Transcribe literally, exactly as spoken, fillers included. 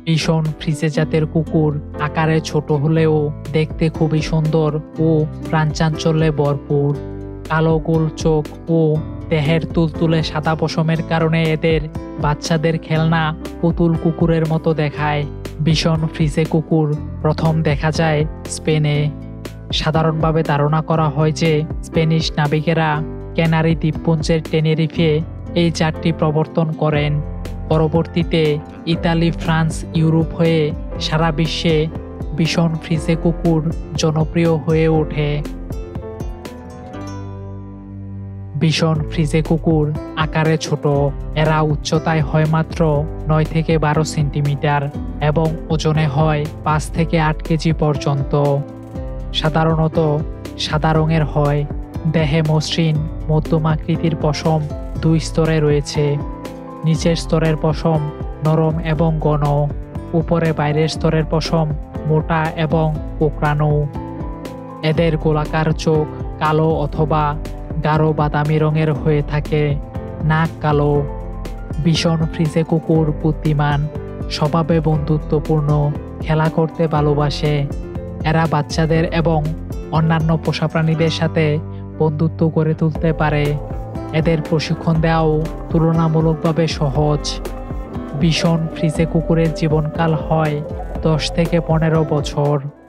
ভীষণ ফ্রিজে জাতের কুকুর আকারে ছোট হলেও দেখতে খুবই সুন্দর ও প্রাণচাঞ্চল্যে ভরপুর। কালো গোল চোখ ও দেহের তুলতুলে সাদা পশমের কারণে এদের বাচ্চাদের খেলনা পুতুল কুকুরের মতো দেখায়। ভীষণ ফ্রিজে কুকুর প্রথম দেখা যায় স্পেনে। সাধারণভাবে ধারণা করা হয় যে স্প্যানিশ নাবিকেরা ক্যানারি দ্বীপপুঞ্জের টেনেরিফে এই জাতটি প্রবর্তন করেন। পরবর্তীতে ইতালি, ফ্রান্স, ইউরোপ হয়ে সারা বিশ্বে ভীষণ ফ্রিজে কুকুর জনপ্রিয় হয়ে ওঠে। ভীষণ ফ্রিজে কুকুর আকারে ছোট। এরা উচ্চতায় হয় মাত্র নয় থেকে বারো সেন্টিমিটার এবং ওজনে হয় পাঁচ থেকে আট কেজি পর্যন্ত। সাধারণত সাদা রঙের হয়। দেহে মসৃণ মধ্যম আকৃতির পশম দুই স্তরে রয়েছে। নিচের স্তরের পশম নরম এবং ঘন, উপরে বাইরের স্তরের পশম মোটা এবং কোঁকড়ানো। এদের গোলাকার চোখ কালো অথবা গাঢ় বাদামি রঙের হয়ে থাকে। নাক কালো। ভীষণ ফ্রিজে কুকুর বুদ্ধিমান, স্বভাবে বন্ধুত্বপূর্ণ, খেলা করতে ভালোবাসে। এরা বাচ্চাদের এবং অন্যান্য পোষা প্রাণীদের সাথে বন্ধুত্ব গড়ে তুলতে পারে। এদের প্রশিক্ষণ দেওয়াও তুলনামূলকভাবে সহজ। ভীষণ ফ্রিজে কুকুরের জীবনকাল হয় দশ থেকে পনেরো বছর।